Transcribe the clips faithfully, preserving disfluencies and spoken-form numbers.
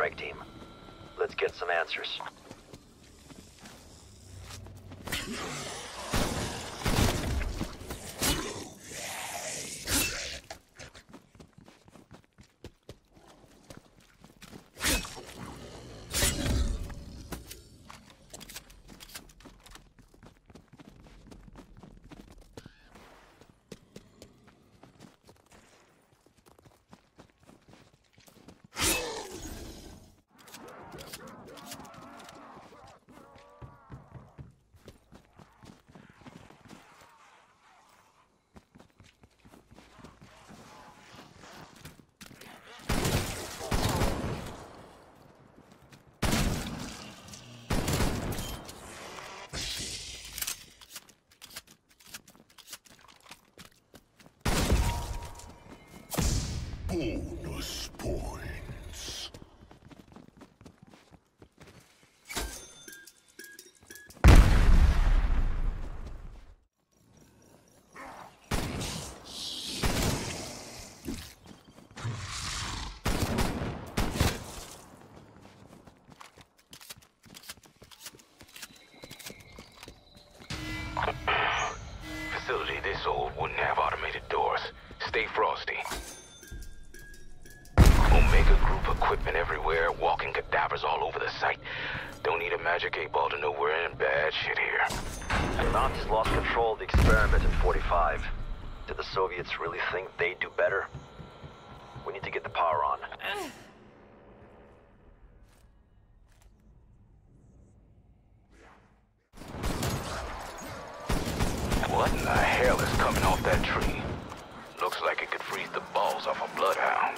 strike team. Let's get some answers. Bonus points. Facility this old wouldn't have automated doors. Stay frosty. Omega group equipment everywhere, walking cadavers all over the site. Don't need a magic eight ball to know we're in bad shit here. The Nazis lost control of the experiment in forty-five. Did the Soviets really think they'd do better? We need to get the power on. What in the hell is coming off that tree? Looks like it could freeze the balls off a bloodhound.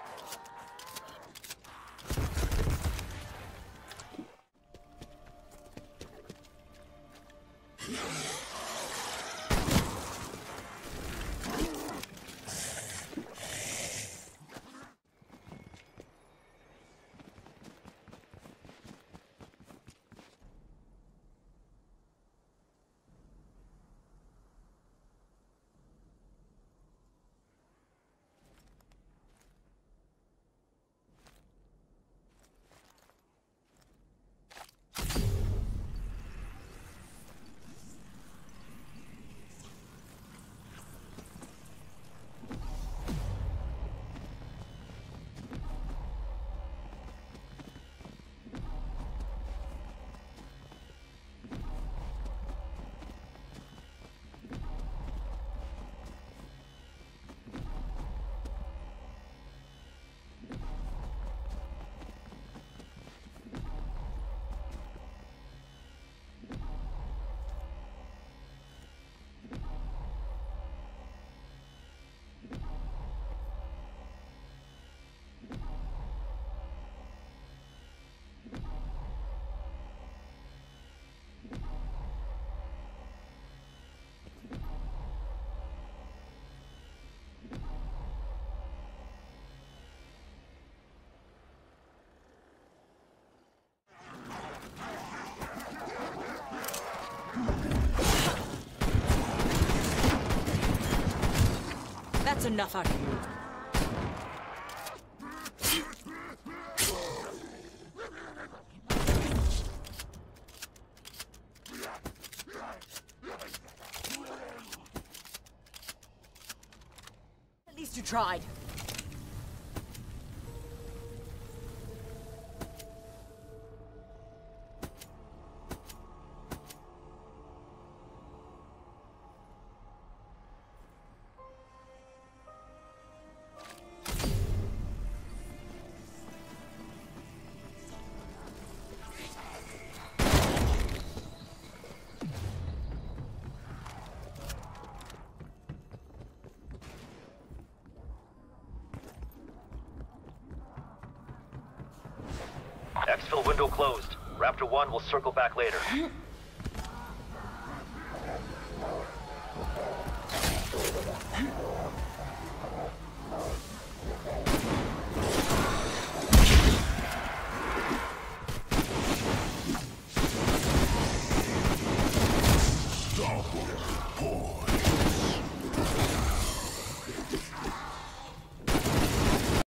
That's enough out of you. At least you tried. Exfil window closed. Raptor one will circle back later.